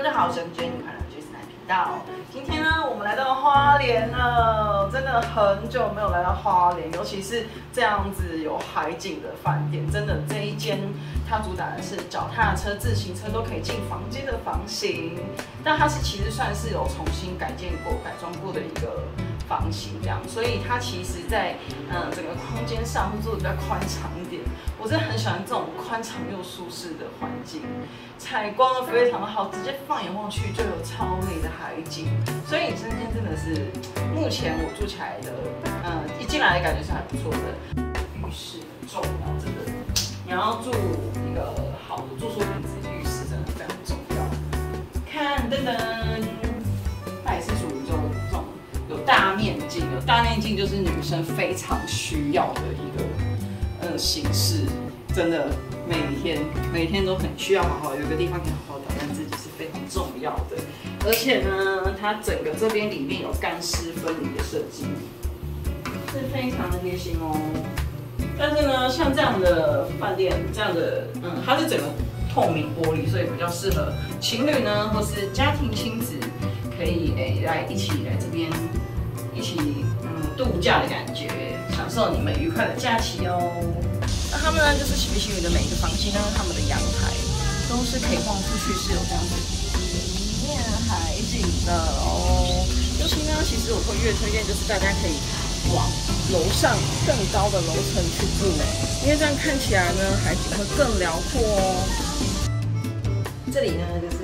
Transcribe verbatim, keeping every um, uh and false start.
家好，我是 Jenny 快乐 J 四 频道。今天呢，我们来到花莲了，真的很久没有来到花莲，尤其是这样子有海景的饭店，真的这一间它主打的是脚踏车、自行车都可以进房间的房型，但它是其实算是有重新改建过、改装过的一个房型，这样，所以它其实在嗯整个空间上会做的比较宽敞一点。我真的很喜欢这种宽敞又舒适的环境，采光都非常的好，直接放眼望去就有超美的海景，所以这间真的是目前我住起来的，嗯，一进来的感觉是还不错的。浴室很重要，真的，你要住一个好的住宿品质，浴室真的非常重要。看，噔噔，它也是属于这种这种有大面镜，有大面镜就是女生非常需要的一个。呃，形式真的每天每天都很需要好好有一个地方可以好好打扮自己是非常重要的，而且呢，它整个这边里面有干湿分离的设计，是非常的贴心哦。但是呢，像这样的饭店，这样的嗯，它是整个透明玻璃，所以比较适合情侣呢，或是家庭亲子可以诶、欸、来一起来这边一起嗯度假的感觉。享受你们愉快的假期哦。那他们呢，就是喜不喜的每一个房间呢，他们的阳台都是可以望出去，是有这样子一面海景的哦。尤其呢，其实我会越推荐就是大家可以往楼上更高的楼层去住，因为这样看起来呢，海景会更辽阔哦。这里呢，就是